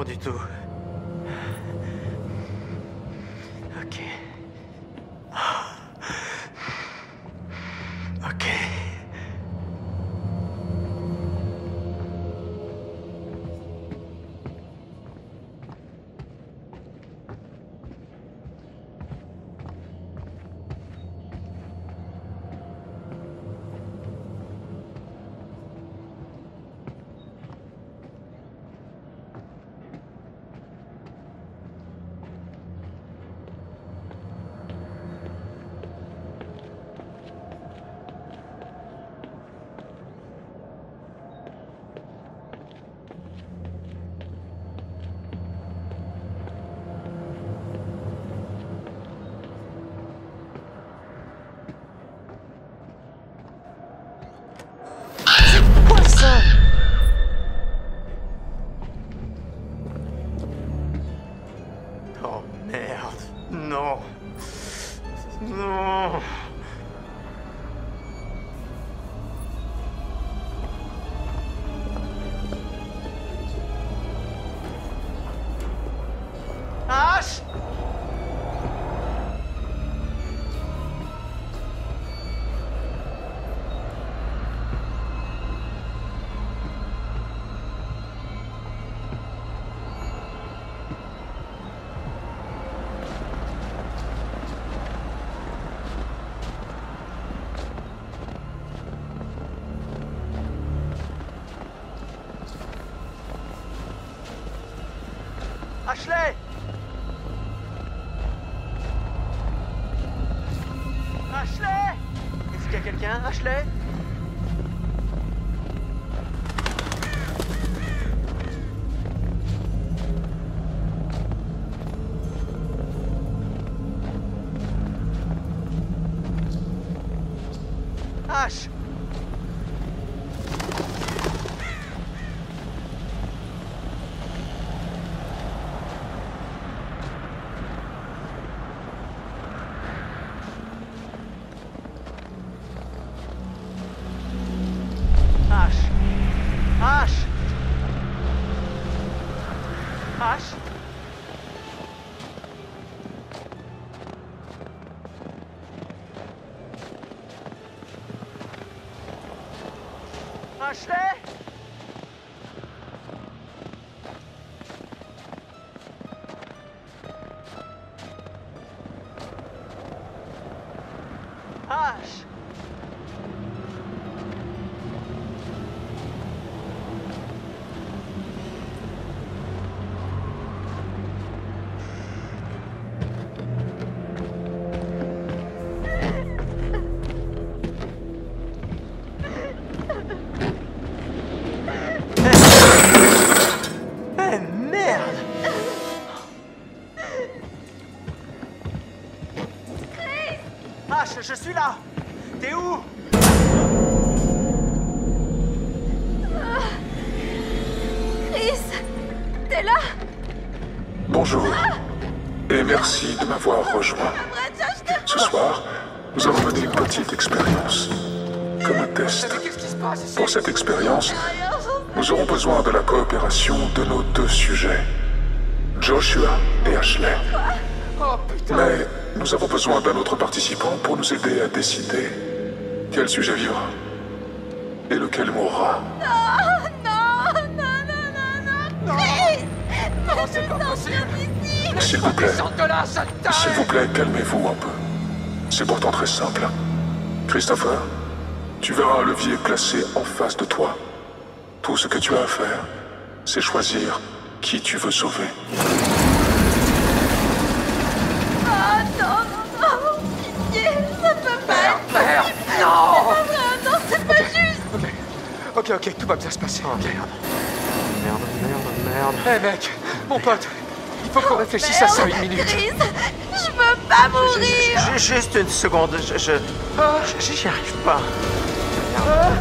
bon du tout. Ok. Ok. Oh merde, non, non. Ash! Ashley! Ashley! Est-ce qu'il y a quelqu'un? Ashley? Ash! Ash! Ash! Ashley! Ash! Ash, je suis là! T'es où? Chris! T'es là? Bonjour, et merci de m'avoir rejoint. Ce soir, nous allons mener une petite expérience, comme un test. Pour cette expérience, nous aurons besoin de la coopération de nos deux sujets, Joshua et Ashley. Mais nous avons besoin d'un autre participant pour nous aider à décider quel sujet vivra et lequel mourra. Non! Chris! Non, c'est pas possible! S'il vous plaît, Descends de là, sale taré! s'il vous plaît, calmez-vous un peu. C'est pourtant très simple. Christopher, tu verras un levier placé en face de toi. Tout ce que tu as à faire, c'est choisir qui tu veux sauver. Non! Pitié! Ça peut pas être Merde! possible. Non! C'est pas vrai, non, c'est pas juste! Ok, tout va bien se passer. Oh merde. Merde. Eh mec, mon pote, il faut qu'on réfléchisse à ça une minute. Chris! Je veux pas mourir! Juste une seconde, j'y arrive pas. Merde.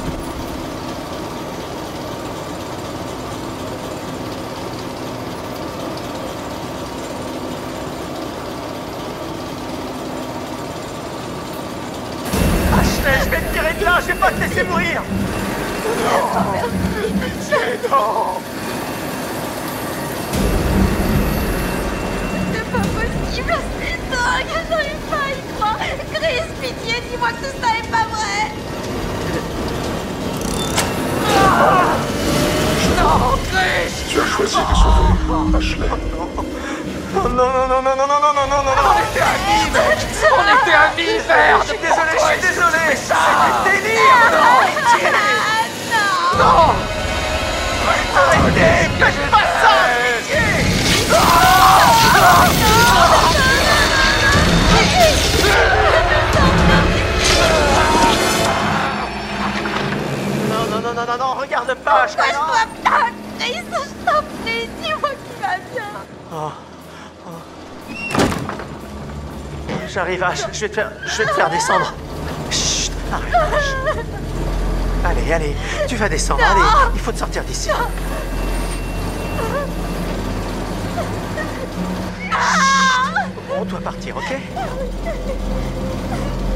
Ashley, je vais te tirer de là, je vais pas te laisser mourir. Non! Pitié, non! Dis-moi que tout ça est pas vrai. Non, Chris! Tu as choisi de sauver Ashley. Oh non, non, non, non, non, non, non, non, non, non, on était amis, mec! On était amis, merde! Je suis désolé, c'est ça! C'est du délire! Non, pitié! Non! Arrêtez! Faites pas ça! Pitié! Non, non, non, non, non, non, regarde pas! Pourquoi je vois pas, Chris? Je t'en prie, dis-moi qu'il va bien. Oh. J'arrive, Ash, je vais te faire descendre. Chut, arrête, Ash. Allez, allez, tu vas descendre, Non. allez, il faut te sortir d'ici. On doit partir, ok?